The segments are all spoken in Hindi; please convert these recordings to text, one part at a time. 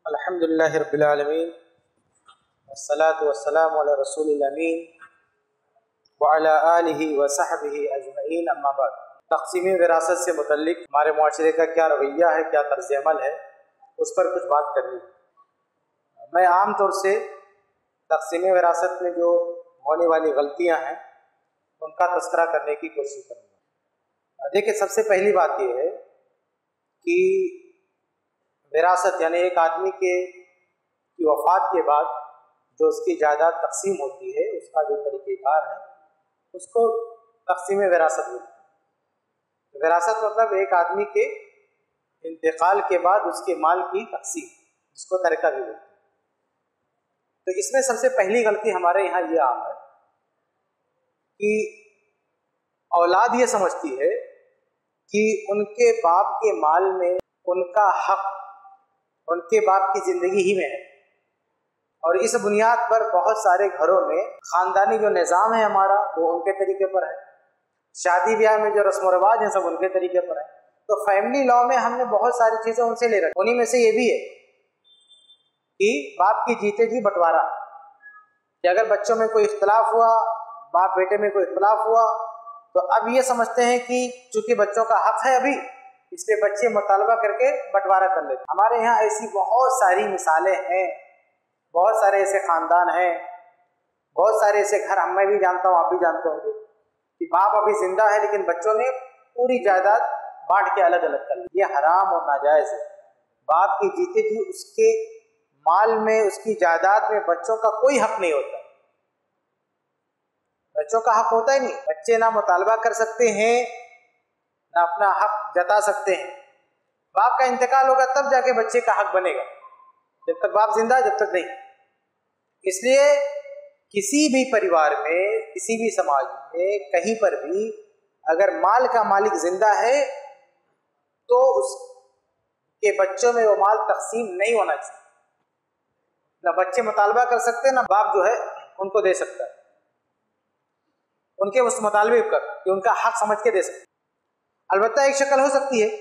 अल्हम्दुलिल्लाहि रब्बिल आलमीन वस्सलातु वस्सलामु अला रसूलिल अमीन व अला आलिहि व सहबिहि अजमईन अम्मा बाद। तक़सीम विरासत से मुतल्लिक हमारे मुआशरे का क्या रवैया है, क्या तर्ज अमल है, उस पर कुछ बात करनी है। मैं आम तौर से तक़सीम विरासत में जो होने वाली गलतियां हैं उनका तस्करा करने की कोशिश करूँगा। देखिए, सबसे पहली बात यह है कि विरासत यानी एक आदमी की वफ़ात के बाद जो उसकी जायदाद तकसीम होती है, उसका जो तरीक़ेकार है उसको तक़सीम विरासत बोलते हैं। विरासत मतलब एक आदमी के इंतकाल के बाद उसके माल की तकसीम, जिसको तरीक़ा भी बोलते हैं। तो इसमें सबसे पहली गलती हमारे यहाँ ये आम है कि औलाद ये समझती है कि उनके बाप के माल में उनका हक उनके बाप की ज़िंदगी ही में है, और इस बुनियाद पर बहुत सारे घरों में ख़ानदानी जो निज़ाम है हमारा वो उनके तरीके पर है, शादी ब्याह में जो रस्म रवाज है सब उनके तरीके पर है। तो फैमिली लॉ में हमने बहुत सारी चीज़ें उनसे ले रखी। उन्हीं में से ये भी है कि बाप की जीते जी बंटवारा, कि अगर बच्चों में कोई इख्तलाफ हुआ, बाप बेटे में कोई इख्तलाफ हुआ, तो अब ये समझते हैं कि चूंकि बच्चों का हक है अभी, इसलिए बच्चे मुतालबा करके बंटवारा कर लेते। हमारे यहाँ ऐसी बहुत सारी मिसालें हैं, बहुत सारे ऐसे ख़ानदान हैं, बहुत सारे ऐसे घर मैं भी जानता हूँ, आप भी जानते होंगे, कि बाप अभी जिंदा है लेकिन बच्चों ने पूरी जायदाद बांट के अलग अलग कर ली। ये हराम और नाजायज़ है। बाप की जीते जी उसके माल में, उसकी जायदाद में बच्चों का कोई हक नहीं होता। बच्चों का हक होता ही नहीं। बच्चे ना मुतालबा कर सकते हैं, ना अपना हक जता सकते हैं। बाप का इंतकाल होगा तब जाके बच्चे का हक बनेगा, जब तक बाप जिंदा, जब तक नहीं। इसलिए किसी भी परिवार में, किसी भी समाज में, कहीं पर भी अगर माल का मालिक जिंदा है तो उसके बच्चों में वो माल तकसीम नहीं होना चाहिए। ना बच्चे मुतालबा कर सकते, ना बाप जो है उनको दे सकता है, उनके उस मुतालबे पर कि उनका हक समझ के दे सकते। अलबत्ता एक शक्ल हो सकती है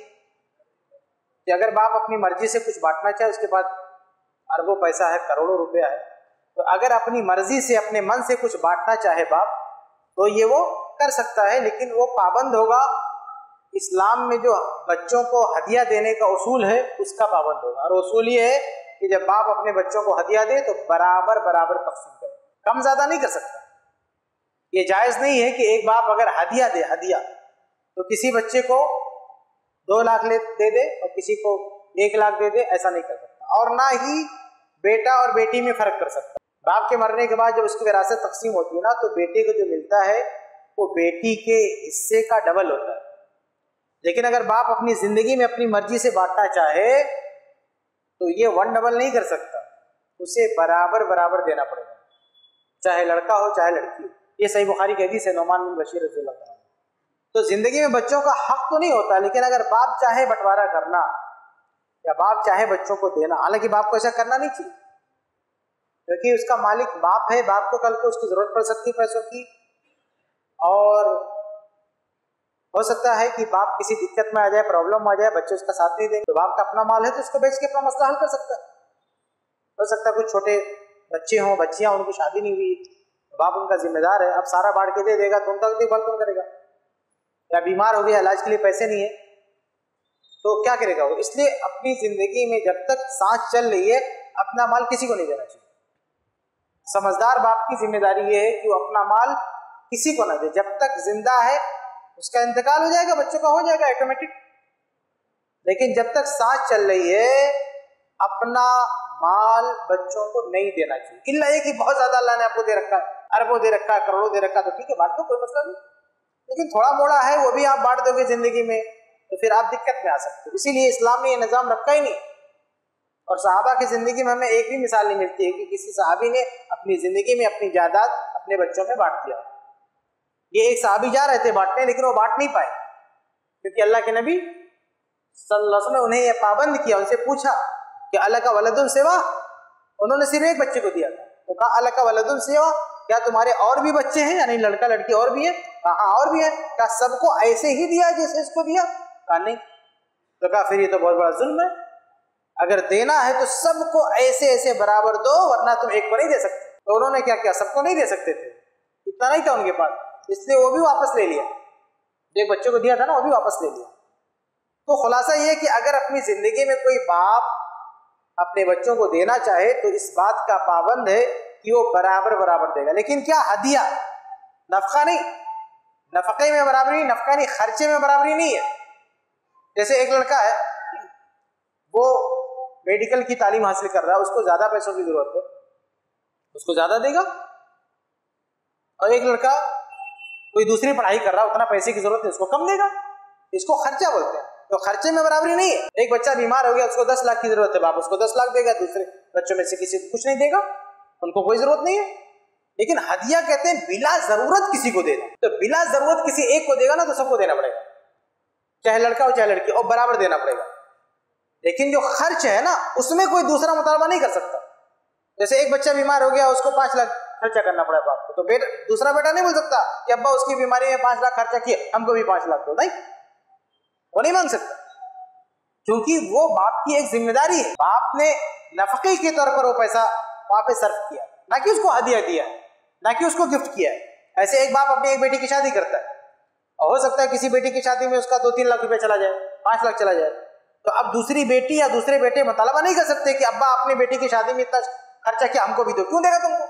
कि अगर बाप अपनी मर्जी से कुछ बांटना चाहे, उसके पास अरबों पैसा है, करोड़ों रुपया है, तो अगर अपनी मर्जी से, अपने मन से कुछ बांटना चाहे बाप, तो ये वो कर सकता है, लेकिन वो पाबंद होगा। इस्लाम में जो बच्चों को हदिया देने का उसूल है उसका पाबंद होगा, और उसूल ये है कि जब बाप अपने बच्चों को हदिया दे तो बराबर बराबर तकसीम करे, कम ज्यादा नहीं कर सकता। ये जायज़ नहीं है कि एक बाप अगर हदिया दे, हदिया, तो किसी बच्चे को 2 लाख दे दे और किसी को 1 लाख दे दे, ऐसा नहीं कर सकता। और ना ही बेटा और बेटी में फर्क कर सकता। बाप के मरने के बाद जब उसकी विरासत तकसीम होती है ना, तो बेटे को जो मिलता है वो बेटी के हिस्से का डबल होता है। लेकिन अगर बाप अपनी जिंदगी में अपनी मर्जी से बांटना चाहे तो ये 1 डबल नहीं कर सकता, उसे बराबर बराबर देना पड़ेगा, चाहे लड़का हो चाहे लड़की हो। ये सही बुखारी की हदीस है, नौमान बिन बशीर रज़ियल्लाहु अन्हु। तो जिंदगी में बच्चों का हक तो नहीं होता, लेकिन अगर बाप चाहे बंटवारा करना या बाप चाहे बच्चों को देना, हालांकि बाप को ऐसा करना नहीं चाहिए, क्योंकि उसका मालिक बाप है। बाप को कल को उसकी जरूरत पड़ सकती है पैसों की, और हो सकता है कि बाप किसी दिक्कत में आ जाए, प्रॉब्लम में आ जाए, बच्चे उसका साथ नहीं देंगे, तो बाप का अपना माल है तो उसको बेच के अपना मसला हल कर सकता है। हो सकता है कुछ छोटे बच्चे हों, बच्चियां, उनकी शादी नहीं हुई, बाप उनका जिम्मेदार है, अब सारा बांट के दे देगा तो उनका देखभाल कौन करेगा? या बीमार हो गया, इलाज के लिए पैसे नहीं है तो क्या करेगा वो? इसलिए अपनी जिंदगी में जब तक सांस चल रही है अपना माल किसी को नहीं देना चाहिए। समझदार बाप की जिम्मेदारी ये है कि वो अपना माल किसी को ना दे। जब तक जिंदा है उसका इंतकाल हो जाएगा, बच्चों का हो जाएगा ऑटोमेटिक, लेकिन जब तक सांस चल रही है अपना माल बच्चों को नहीं देना चाहिए। इल्ला ये कि बहुत ज्यादा अल्लाह ने आपको दे रखा है, अरबों दे रखा है, करोड़ों दे रखा है, तो ठीक है बांट दो, कोई मसला नहीं। लेकिन थोड़ा मोड़ा है वो भी आप बांट दोगे जिंदगी में तो फिर आप दिक्कत में आ सकते हो। इसीलिए इस्लाम ने ये निजाम रखा ही नहीं। और सहाबा की जिंदगी में हमें एक भी मिसाल नहीं मिलती है कि किसी सहाबी ने अपनी जिंदगी में अपनी जायदाद अपने बच्चों में बांट दिया। ये एक सहाबी जा रहे थे बांटने, लेकिन वो बांट नहीं पाए, क्योंकि अल्लाह के नबी सल्लल्लाहु अलैहि वसल्लम ने उन्हें यह पाबंद किया। उनसे पूछा कि अल्लाह का वलदुन सेवा, उन्होंने सिर्फ एक बच्चे को दिया था, तो कहा अल्लाह का वलदुन सेवा, क्या तुम्हारे और भी बच्चे हैं, यानी लड़का लड़की और भी है? कहा और भी है। क्या सबको ऐसे ही दिया जैसे इसको दिया? कहा नहीं। तो कहा फिर ये तो बहुत बड़ा जुल्म है, अगर देना है तो सबको ऐसे ऐसे बराबर दो, वरना तुम एक को नहीं दे सकते। तो उन्होंने क्या किया, सबको नहीं दे सकते थे, इतना नहीं था उनके पास, इसलिए वो भी वापस ले लिया, जो एक बच्चों को दिया था ना वो भी वापस ले लिया। तो खुलासा ये है कि अगर अपनी जिंदगी में कोई बाप अपने बच्चों को देना चाहे तो इस बात का पाबंद है कि वो बराबर बराबर देगा। लेकिन क्या, हदिया, नफका नहीं, नफके में बराबरी, नफका नहीं, खर्चे में बराबरी नहीं है। जैसे एक लड़का है, वो मेडिकल की तालीम हासिल कर रहा है, उसको ज्यादा पैसों की जरूरत है, उसको ज्यादा देगा। और एक लड़का कोई दूसरी पढ़ाई कर रहा है, उतना पैसे की जरूरत है, उसको कम देगा। इसको खर्चा बोलते हैं। तो खर्चे में बराबरी नहीं है। एक बच्चा बीमार हो गया, उसको 10 लाख की जरूरत है, बाप उसको 10 लाख देगा, दूसरे बच्चों में से किसी को कुछ नहीं देगा, उनको कोई जरूरत नहीं है। लेकिन हदिया कहते हैं बिला जरूरत किसी को देना। तो बिला जरूरत किसी एक को देगा ना तो सबको देना पड़ेगा, चाहे लड़का हो चाहे लड़की, और बराबर देना पड़ेगा। लेकिन जो खर्च है ना, उसमें कोई दूसरा मुतालबा नहीं कर सकता। जैसे एक बच्चा बीमार हो गया, उसको 5 लाख खर्चा करना पड़ा बाप को, तो बेटा, दूसरा बेटा नहीं बोल सकता कि अब्बा उसकी बीमारी में 5 लाख खर्चा किए, हमको भी 5 लाख दो, नहीं, वो नहीं मांग सकता, क्योंकि वो बाप की एक जिम्मेदारी है। बाप ने नफके के तौर पर वो पैसा वहां पे सर्व किया, ना कि उसको हदिया दिया, ना कि उसको गिफ्ट किया है। ऐसे एक बाप अपनी एक बेटी की शादी करता है, और हो सकता है किसी बेटी की शादी में उसका 2-3 लाख रुपए चला जाए, 5 लाख चला जाए, तो अब दूसरी बेटी या दूसरे बेटे मुतालबा नहीं कर सकते कि अब्बा अपनी बेटी की शादी में इतना खर्चा किया, हमको भी दो। क्यों देगा तुमको?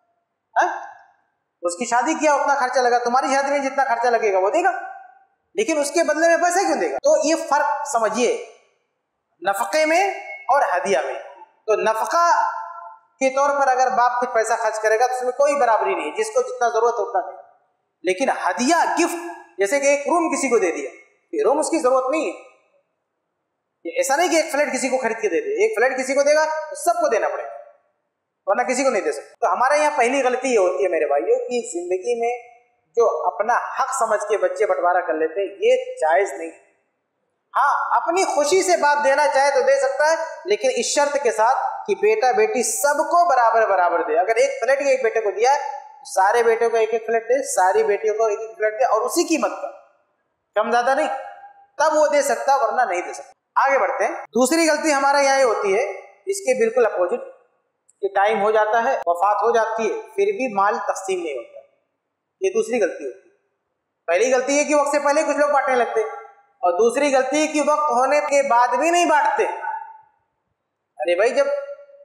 उसकी शादी किया, उतना खर्चा लगा, तुम्हारी शादी में जितना खर्चा लगेगा वो देगा, लेकिन उसके बदले में पैसे क्यों देगा? तो ये फर्क समझिए नफके में और हदिया में। तो नफका के तौर पर अगर बाप कुछ पैसा खर्च करेगा तो उसमें कोई बराबरी नहीं है, जिसको जितना जरूरत है उतना देगा। लेकिन हदिया, गिफ्ट, जैसे कि एक रूम किसी को दे दिया, ये रूम उसकी जरूरत नहीं है, ये ऐसा नहीं कि एक फ्लैट किसी को खरीद के दे दे, एक फ्लैट किसी को देगा तो सबको देना पड़ेगा, वरना किसी को नहीं दे सकता। तो हमारे यहाँ पहली गलती ये होती है मेरे भाइयों कि जिंदगी में जो अपना हक समझ के बच्चे बंटवारा कर लेते हैं, ये जायज नहीं। हाँ, अपनी खुशी से बाप देना चाहे तो दे सकता है, लेकिन इस शर्त के साथ कि बेटा बेटी सबको बराबर बराबर दे। अगर एक फ्लैट एक बेटे को दिया है, सारे बेटों को एक एक फ्लैट दे, सारी बेटियों को एक एक फ्लैट दे, और उसी कीमत का, कम ज्यादा नहीं, तब वो दे सकता, वरना नहीं दे सकता। आगे बढ़ते हैं। दूसरी गलती हमारा यहाँ ये होती है, इसके बिल्कुल अपोजिट, कि टाइम हो जाता है, वफात हो जाती है, फिर भी माल तकसीम नहीं होता। ये दूसरी गलती होती है। पहली गलती है कि वक्त से पहले कुछ लोग बांटने लगते, और दूसरी गलती है कि वक्त होने के बाद भी नहीं बांटते। अरे भाई, जब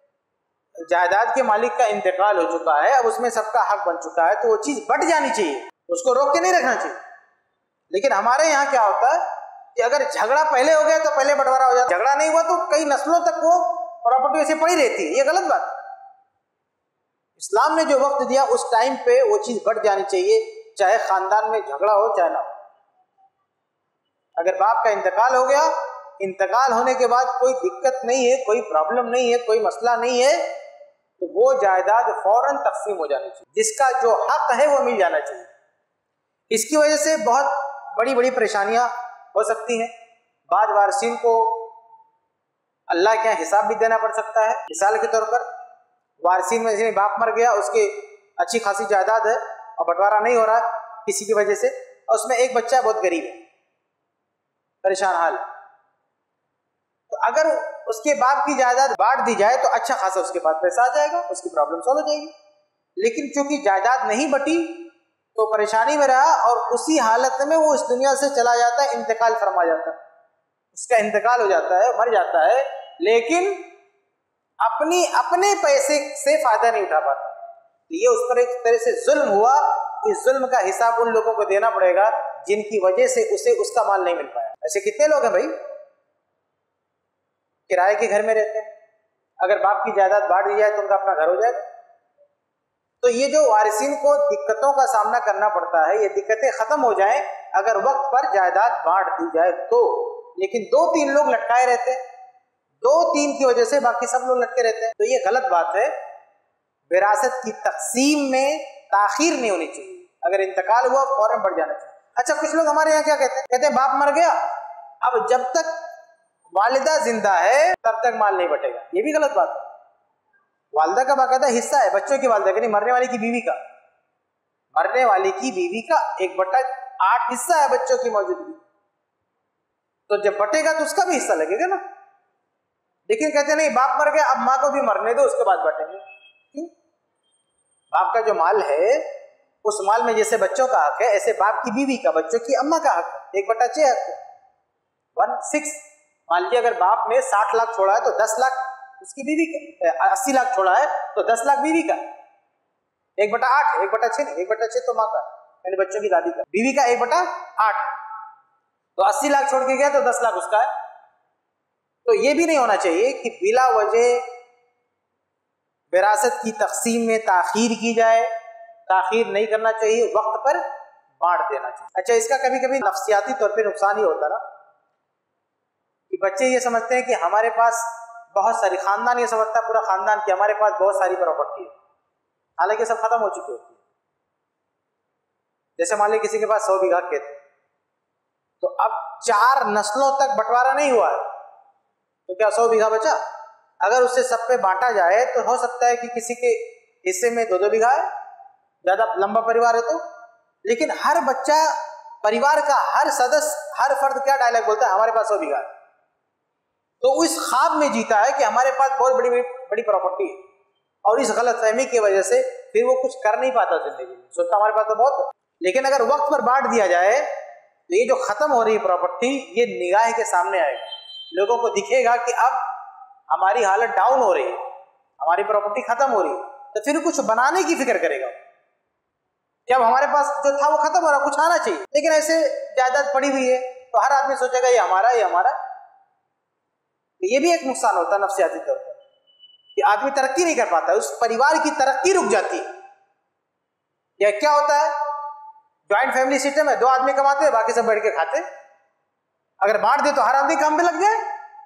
जायदाद के मालिक का इंतकाल हो चुका है, अब उसमें सबका हक बन चुका है, तो वो चीज बट जानी चाहिए, उसको रोक के नहीं रखना चाहिए। लेकिन हमारे यहाँ क्या होता है कि अगर झगड़ा पहले हो गया तो पहले बंटवारा हो जाता, झगड़ा नहीं हुआ तो कई नस्लों तक वो प्रॉपर्टी ऐसे पड़ी रहती है। ये गलत बात है। इस्लाम ने जो वक्त दिया उस टाइम पे वो चीज बढ़ जानी चाहिए, चाहे खानदान में झगड़ा हो चाहे ना हो। अगर बाप का इंतकाल हो गया, इंतकाल होने के बाद कोई दिक्कत नहीं है, कोई प्रॉब्लम नहीं है, कोई मसला नहीं है, तो वो जायदाद फौरन तकसीम हो जानी चाहिए, जिसका जो हक है वो मिल जाना चाहिए। इसकी वजह से बहुत बड़ी बड़ी परेशानियां हो सकती हैं। बाद वारसीन को अल्लाह के यहाँ हिसाब भी देना पड़ सकता है। मिसाल के तौर पर वारसीन में जैसे बाप मर गया, उसकी अच्छी खासी जायदाद है और बंटवारा नहीं हो रहा किसी की वजह से, और उसमें एक बच्चा बहुत गरीब है, परेशान हाल है, तो अगर उसके बाप की जायदाद बांट दी जाए तो अच्छा खासा उसके पास पैसा आ जाएगा, उसकी प्रॉब्लम सॉल्व हो जाएगी। लेकिन चूंकि जायदाद नहीं बटी तो परेशानी में रहा, और उसी हालत में वो इस दुनिया से चला जाता है, इंतकाल फरमा जाता है, उसका इंतकाल हो जाता है, मर जाता है, लेकिन अपने पैसे से फायदा नहीं उठा पाता। ये उस पर एक तरह से जुल्म हुआ। इस जुल्म का हिसाब उन लोगों को देना पड़ेगा जिनकी वजह से उसे उसका माल नहीं मिल पाया। ऐसे कितने लोग हैं भाई, किराए के घर में रहते हैं, अगर बाप की जायदाद बांट दी जाए तो उनका अपना घर हो जाएगा। तो ये जो वारिसीन को दिक्कतों का सामना करना पड़ता है, ये दिक्कतें खत्म हो जाएं अगर वक्त पर जायदाद बांट दी जाए तो। लेकिन 2-3 लोग लटकाए रहते हैं, 2-3 की वजह से बाकी सब लोग लटके रहते हैं, तो ये गलत बात है। विरासत की तकसीम में ताखीर नहीं होनी चाहिए, अगर इंतकाल हुआ फौरन बढ़ जाना चाहिए। अच्छा, कुछ लोग हमारे यहाँ क्या कहते हैं बाप मर गया, अब जब तक वालिदा जिंदा है तब तक माल नहीं बटेगा। ये भी गलत बात है। वालिदा का बाकायदा हिस्सा है, बच्चों की वालिदा का नहीं, मरने वाली की बीवी का, मरने वाली की बीवी का 1/8 हिस्सा है बच्चों की मौजूदगी, तो जब बटेगा तो उसका भी हिस्सा लगेगा ना। लेकिन कहते नहीं बाप मर गया अब माँ को भी मरने दो उसके बाद बांटेंगे। क्यों? बाप का जो माल है उस माल में जैसे बच्चों का हक है ऐसे बाप की बीवी का बच्चों की अम्मा का हक है। 1/6 हक है, 1/6। मान लीजिए अगर बाप ने 60 लाख छोड़ा है तो 10 लाख उसकी बीवी का, 80 लाख छोड़ा है तो 10 लाख बीवी का। 1/8, 1/6 नहीं, 1/6 तो माँ का यानी बच्चों की दादी का, बीवी का 1/8। तो 80 लाख छोड़ के गया तो 10 लाख उसका है। तो ये भी नहीं होना चाहिए कि बिला वजह विरासत की तकसीम में ताखीर की जाए। ताखीर नहीं करना चाहिए, वक्त पर बांट देना चाहिए। अच्छा, इसका कभी कभी नफ्सियाती तौर पे नुकसान ही होता ना कि बच्चे ये समझते हैं कि हमारे पास बहुत सारी, खानदान ये समझता है पूरा खानदान कि हमारे पास बहुत सारी प्रॉपर्टी है, हालांकि सब खत्म हो चुकी होती है। जैसे मान लीजिए किसी के पास 100 बीघा खेत है तो अब 4 नस्लों तक बंटवारा नहीं हुआ है तो क्या 100 बीघा बचा? अगर उससे सब पे बांटा जाए तो हो सकता है कि किसी के हिस्से में 2-2 बीघा है, ज्यादा लंबा परिवार है तो। लेकिन हर बच्चा, परिवार का हर सदस्य, हर फर्द क्या डायलॉग बोलता है, हमारे पास 100 बीघा है। तो उस ख्वाब में जीता है कि हमारे पास बहुत बड़ी बड़ी प्रॉपर्टी है, और इस गलतफहमी की वजह से फिर वो कुछ कर नहीं पाता जिंदगी में, सोचता हमारे पास तो बहुत है। लेकिन अगर वक्त पर बांट दिया जाए तो ये जो खत्म हो रही प्रॉपर्टी ये निगाह के सामने आएगी, लोगों को दिखेगा कि अब हमारी हालत डाउन हो रही है, हमारी प्रॉपर्टी खत्म हो रही है, तो फिर कुछ बनाने की फिक्र करेगा। जब हमारे पास जो था वो खत्म हो रहा, कुछ आना चाहिए। लेकिन ऐसे जायदाद पड़ी हुई है तो हर आदमी सोचेगा ये हमारा, ये हमारा। तो ये भी एक नुकसान होता है नफ्सियाती तौर पर कि आदमी तरक्की नहीं कर पाता, उस परिवार की तरक्की रुक जाती है। या क्या होता है, ज्वाइंट फैमिली सिस्टम है, 2 आदमी कमाते हैं, बाकी सब बैठ के खाते। अगर बांट दे तो हर आदमी काम पे लग जाए,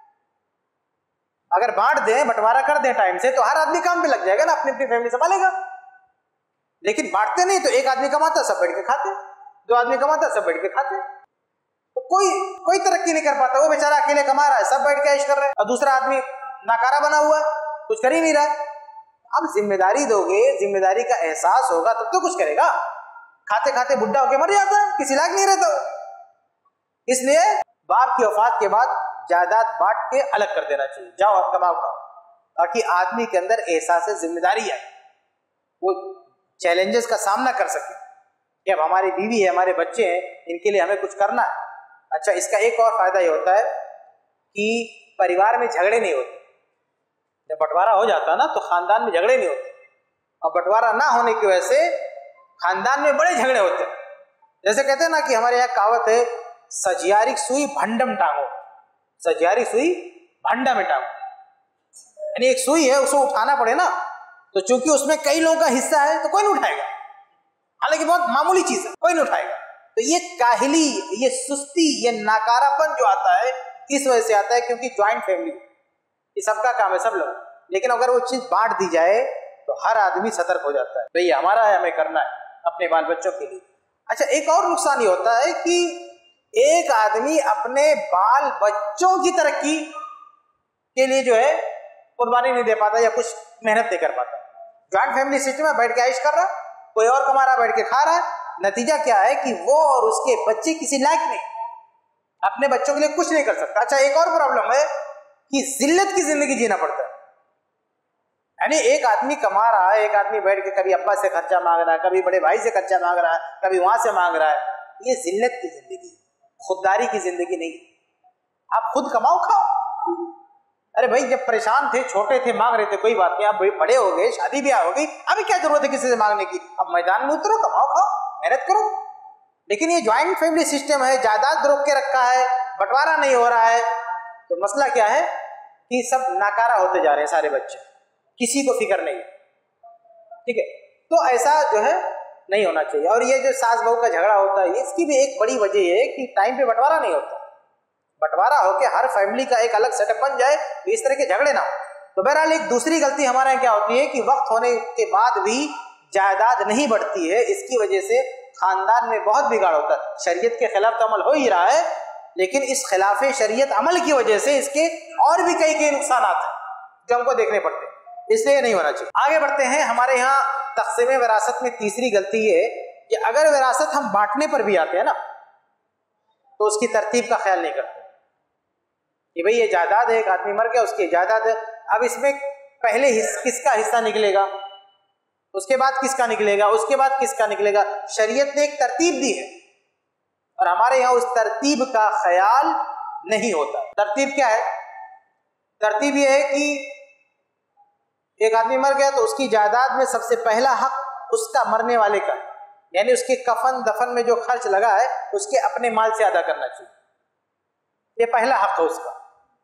अगर बांट दें, बंटवारा कर दें टाइम से तो हर आदमी काम पे लग जाएगा ना, अपनी अपनी फैमिली संभालेगा। लेकिन बांटते नहीं तो एक आदमी कमाता सब बैठ के खाते, 2 आदमी कमाता सब बैठ के खाते, तो कोई तरक्की नहीं कर पाता। वो बेचारा अकेले कमा रहा है, सब बैठ के ऐश कर रहे हैं, और दूसरा आदमी नाकारा बना हुआ है, कुछ कर ही नहीं रहा है। अब जिम्मेदारी दोगे, जिम्मेदारी का एहसास होगा तब तो कुछ करेगा। खाते खाते बुढ़ा होके मर जाता है, किसी लायक नहीं रहता। इसलिए बाप की वफात के बाद जायदाद बांट के अलग कर देना चाहिए, जाओ आप कमाओ खाओ, ताकि आदमी के अंदर एहसास जिम्मेदारी आए, वो चैलेंजेस का सामना कर सके कि अब हमारी बीवी है, हमारे बच्चे हैं, इनके लिए हमें कुछ करना है। अच्छा, इसका एक और फायदा ये होता है कि परिवार में झगड़े नहीं होते। जब बंटवारा हो जाता है ना तो खानदान में झगड़े नहीं होते, और बंटवारा ना होने की वजह से खानदान में बड़े झगड़े होते हैं। जैसे कहते हैं ना कि हमारे यहाँ कहावत है, सजियारी सुई भंडम टांगो, सजियारी सुई भंडा में टांगो। यानी एक सुई है, उसको उठाना पड़े ना, तो चूंकि उसमें कई लोगों का हिस्सा है तो कोई नहीं उठाएगा, हालांकि बहुत मामूली चीज है, कोई नहीं उठाएगा। तो ये काहिली, ये सुस्ती, ये नाकारापन जो आता है इस वजह से आता है क्योंकि ज्वाइंट फैमिली, ये सबका काम है, सब लोग। लेकिन अगर वो चीज बांट दी जाए तो हर आदमी सतर्क हो जाता है, भाई हमारा है, हमें करना है अपने बाल बच्चों के लिए। अच्छा, एक और नुकसान ये होता है कि एक आदमी अपने बाल बच्चों की तरक्की के लिए जो है कुर्बानी नहीं दे पाता या कुछ मेहनत नहीं कर पाता। ज्वाइंट फैमिली सिस्टम में बैठ के ऐश कर रहा, कोई और कमा रहा, बैठ के खा रहा है। नतीजा क्या है कि वो और उसके बच्चे किसी लायक नहीं, अपने बच्चों के लिए कुछ नहीं कर सकता। अच्छा, एक और प्रॉब्लम है कि जिल्लत की जिंदगी जीना पड़ता है। यानी एक आदमी कमा रहा है, एक आदमी बैठ के कभी अब्बा से खर्चा मांग रहा है, कभी बड़े भाई से खर्चा मांग रहा है, कभी वहां से मांग रहा है। ये जिल्लत की जिंदगी, खुददारी की जिंदगी नहीं। आप खुद कमाओ खाओ। अरे भाई, जब परेशान थे, छोटे थे, मांग रहे थे, कोई बात नहीं, आप बड़े हो गए, शादी ब्याह हो गई, अभी क्या जरूरत है किसी से मांगने की? अब मैदान में उतरो, कमाओ खाओ, मेहनत करो। लेकिन ये ज्वाइंट फैमिली सिस्टम है, जायदाद रोक के रखा है, बंटवारा नहीं हो रहा है, तो मसला क्या है कि सब नाकारा होते जा रहे हैं सारे बच्चे, किसी को फिक्र नहीं। ठीक है, तो ऐसा जो है नहीं होना चाहिए। और ये जो सास बहू का झगड़ा होता है, इसकी भी एक बड़ी वजह है कि टाइम पे बंटवारा नहीं होता। बंटवारा होके हर फैमिली का एक अलग सेटअप बन जाए तो इस तरह के झगड़े ना हो। तो बहरहाल एक दूसरी गलती हमारे यहाँ क्या होती है कि वक्त होने के बाद भी जायदाद नहीं बढ़ती है, इसकी वजह से खानदान में बहुत बिगाड़ होता है। शरीयत के खिलाफ तो अमल हो ही रहा है, लेकिन इस खिलाफ शरीयत अमल की वजह से इसके और भी कई नुकसान आते हैं जो हमको देखने पड़ते हैं, इसलिए नहीं होना चाहिए। आगे बढ़ते हैं। हमारे यहाँ तक़सीम विरासत में तीसरी गलती है कि अगर विरासत हम बांटने पर भी आते हैं ना तो उसकी तरतीब का ख्याल नहीं करते। कि भाई ये जायदाद है, एक आदमी मर गया उसकी जायदाद है, अब इसमें पहले किसका हिस्सा निकलेगा, उसके बाद किसका निकलेगा, उसके बाद किसका निकलेगा। शरीयत ने एक तरतीब दी है और हमारे यहाँ उस तरतीब का ख्याल नहीं होता। तरतीब क्या है? तरतीब यह है कि एक आदमी मर गया तो उसकी जायदाद में सबसे पहला हक उसका मरने वाले का, यानी उसके कफन दफन में जो खर्च लगा है उसके अपने माल से अदा करना चाहिए। ये पहला हक है उसका।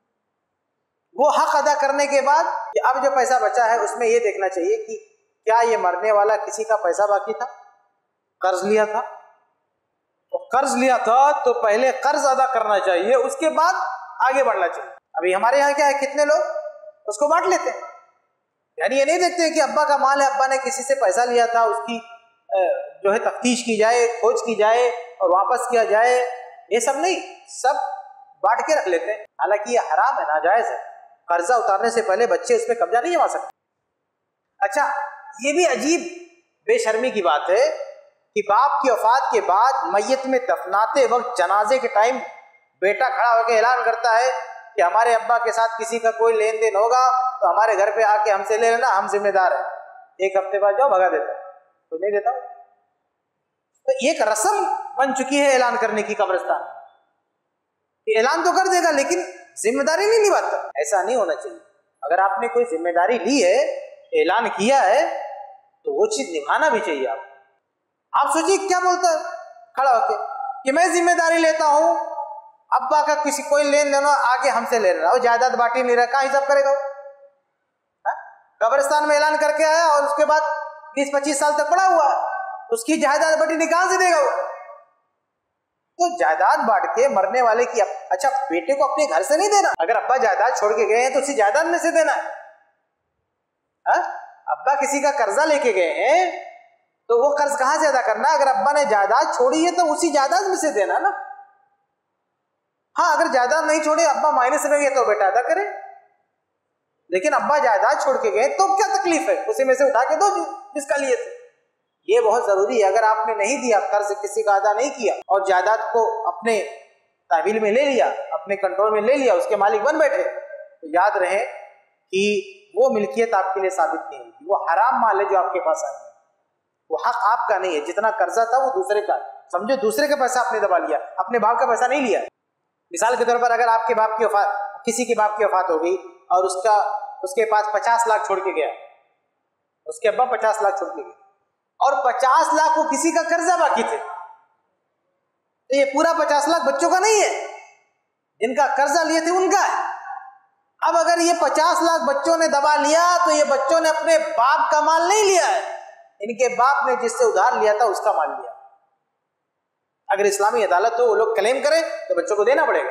वो हक अदा करने के बाद कि अब जो पैसा बचा है उसमें ये देखना चाहिए कि क्या ये मरने वाला किसी का पैसा बाकी था, कर्ज लिया था, तो कर्ज लिया था तो पहले कर्ज अदा करना चाहिए, उसके बाद आगे बढ़ना चाहिए। अभी हमारे यहाँ क्या है, कितने लोग उसको बांट लेते हैं, यानी ये नहीं देखते हैं कि अब्बा का माल है, अब्बा ने किसी से पैसा लिया था, उसकी जो है तफ्तीश की जाए, खोज की जाए और वापस किया जाए, ये सब नहीं, सब बांट के रख लेते हैं। हालांकि ये हराम है, नाजायज है। कर्जा उतारने से पहले बच्चे उसमें कब्जा नहीं जमा सकते। अच्छा, ये भी अजीब बेशर्मी की बात है कि बाप की वफात के बाद मैयत में दफनाते वक्त जनाजे के टाइम बेटा खड़ा होकर ऐलान करता है कि हमारे अब्बा के साथ किसी का कोई लेन देन होगा तो हमारे घर पे आके हमसे ले लेना, हम जिम्मेदार है। एक हफ्ते बाद जाओ भगा देता, तो नहीं देता। तो एक रस्म बन चुकी है ऐलान करने की कब्रिस्तान में, ऐलान तो कर देगा लेकिन जिम्मेदारी नहीं निभाता। ऐसा नहीं होना चाहिए। अगर आपने कोई जिम्मेदारी ली है, ऐलान किया है, तो वो चीज निभाना भी चाहिए। आप सोचिए क्या बोलता है खड़ा होके कि मैं जिम्मेदारी लेता हूं, अब्बा का किसी कोई लेन देना आगे हमसे ले रहा, वो जायदाद बांटी नहीं रहा, कहाँ हिसाब करेगा वो? कब्रिस्तान में ऐलान करके आया और उसके बाद 20-25 साल तक पड़ा हुआ, उसकी जायदाद बांटी कहां से देगा वो? तो जायदाद बांट के मरने वाले की अच्छा, बेटे को अपने घर से नहीं देना। अगर अब्बा जायदाद छोड़ के गए हैं तो उसी जायदाद में से देना है। अब्बा किसी का कर्जा लेके गए हैं तो वो कर्ज कहां से अदा करना? अगर अब्बा ने जायदाद छोड़ी है तो उसी जायदाद में से देना ना। हाँ, अगर जायदाद नहीं छोड़ी, अब्बा माइनस में गए तो बेटा अदा करे, लेकिन अब्बा जायदाद छोड़ के गए तो क्या तकलीफ है, उसी में से उठा के दो जिसका लिए थे। ये बहुत जरूरी है। अगर आपने नहीं दिया, कर्ज किसी का अदा नहीं किया और जायदाद को अपने तहवील में ले लिया, अपने कंट्रोल में ले लिया, उसके मालिक बन बैठे, तो याद रहे कि वो मिल्कियत आपके लिए साबित नहीं होगी। वो हराम माल है जो आपके पास आया है, वो हक आपका नहीं है। जितना कर्जा था वो दूसरे का, समझो दूसरे का पैसा आपने दबा लिया, अपने बाप का पैसा नहीं लिया। मिसाल के तौर पर अगर आपके बाप की वफात, किसी के बाप की वफात हो गई और उसके पास 50 लाख छोड़ के गया, उसके अब्बा 50 लाख छोड़ के गए और 50 लाख वो किसी का कर्जा बाकी थे, तो ये पूरा 50 लाख बच्चों का नहीं है, जिनका कर्जा लिए थे उनका है। अब अगर ये 50 लाख बच्चों ने दबा लिया तो ये बच्चों ने अपने बाप का माल नहीं लिया है, इनके बाप ने जिससे उधार लिया था उसका माल लिया। अगर इस्लामी अदालत हो, वो लोग क्लेम करें तो बच्चों को देना पड़ेगा।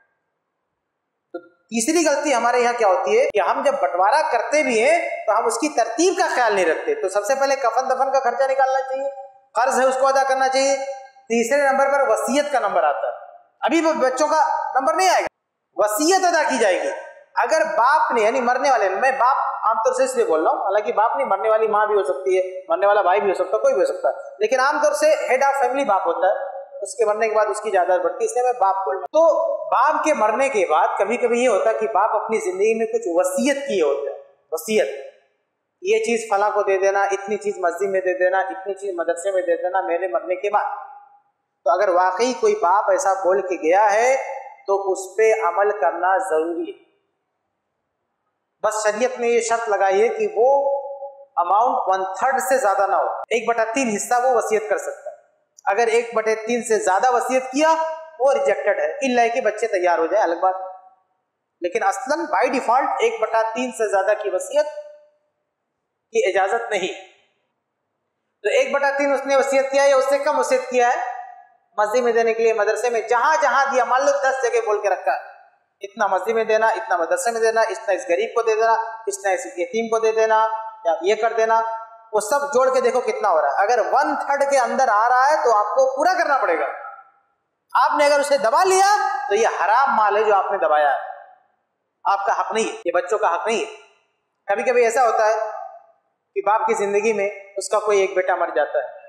तो तीसरी गलती हमारे यहाँ क्या होती है कि हम जब बंटवारा करते भी हैं तो हम उसकी तरतीब का ख्याल नहीं रखते। तो सबसे पहले कफन दफन का खर्चा निकालना चाहिए, कर्ज है उसको अदा करना चाहिए। तीसरे नंबर पर वसीयत का नंबर आता है। अभी बच्चों का नंबर नहीं आएगा, वसीयत अदा की जाएगी। अगर बाप ने, यानी मरने वाले, मैं बाप आमतौर से इसलिए बोल रहा हूँ, हालांकि बाप नहीं, मरने वाली माँ भी हो सकती है, मरने वाला भाई भी हो सकता है, कोई भी हो सकता है, लेकिन आमतौर से हेड ऑफ फैमिली बाप होता है, उसके मरने के बाद उसकी जायदाद बढ़ती है, इसलिए मैं बाप बोल रहा हूँ। तो बाप के मरने के बाद कभी कभी ये होता है कि बाप अपनी जिंदगी में कुछ वसीयत किए होते हैं। वसीयत, ये चीज फला को दे देना, इतनी चीज मस्जिद में दे देना, इतनी चीज मदरसे में दे देना मेरे मरने के बाद। तो अगर वाकई कोई बाप ऐसा बोल के गया है तो उस पर अमल करना जरूरी है। बस शरीयत ने ये शर्त लगाई है कि वो अमाउंट 1/3 से ज्यादा ना हो, 1/3 हिस्सा वो वसीयत कर सकता है। अगर 1/3 से ज्यादा वसीयत किया वो रिजेक्टेड है, इल्ला कि बच्चे तैयार हो जाए, अलग बात। लेकिन असलन बाय डिफॉल्ट 1/3 से ज्यादा की वसीयत की इजाजत नहीं। तो 1/3 उसने वसीयत किया या उससे कम वसीयत किया है मस्जिद में देने के लिए, मदरसे में, जहां जहां दिया, मान लो 10 जगह बोल के रखा है, इतना मस्जिद में देना, इतना मदरसे में देना, इतना इस गरीब को दे देना, इतना इस यतीम को दे देना, या ये कर देना, वो सब जोड़ के देखो कितना हो रहा है। अगर 1/3 के अंदर आ रहा है तो आपको पूरा करना पड़ेगा। आपने अगर उसे दबा लिया तो ये हराम माल है जो आपने दबाया है, आपका हक नहीं है, ये बच्चों का हक नहीं है। कभी कभी ऐसा होता है कि बाप की जिंदगी में उसका कोई एक बेटा मर जाता है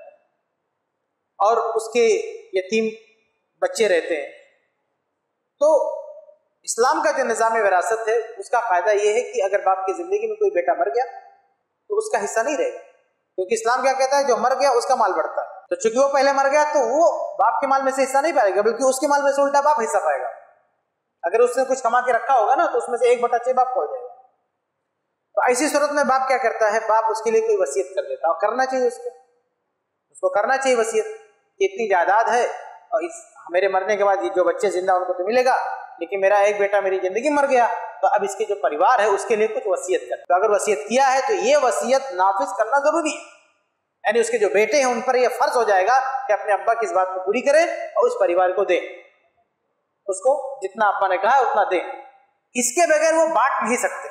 और उसके यतीम बच्चे रहते हैं, तो इस्लाम का जो निज़ाम विरासत है उसका फायदा ये है कि अगर बाप की जिंदगी में कोई बेटा मर गया तो उसका हिस्सा नहीं रहेगा, क्योंकि इस्लाम क्या कहता है, जो मर गया उसका माल बढ़ता है। तो चूंकि वो पहले मर गया तो वो बाप के माल में से हिस्सा नहीं पाएगा, बल्कि उसके माल में से उल्टा बाप हिस्सा पाएगा। अगर उसने कुछ कमा के रखा होगा ना तो उसमें से 1/6 बाप को हो जाएगा। तो ऐसी सूरत में बाप क्या करता है, बाप उसके लिए कोई वसीयत कर देता है, और करना चाहिए उसको करना चाहिए वसीयत कि इतनी जायदाद है और इस मेरे मरने के बाद जो बच्चे जिंदा उनको तो मिलेगा, लेकिन मेरा एक बेटा मेरी जिंदगी मर गया तो अब इसके जो परिवार है उसके लिए कुछ वसीयत कर। तो अगर वसीयत किया है तो ये वसीयत नाफिज करना जरूरी है, यानी उसके जो बेटे हैं उन पर यह फर्ज हो जाएगा कि अपने अब्बा की इस बात को पूरी करें और उस परिवार को दें, उसको जितना अब्बा ने कहा उतना दें, इसके बगैर वो बांट नहीं सकते।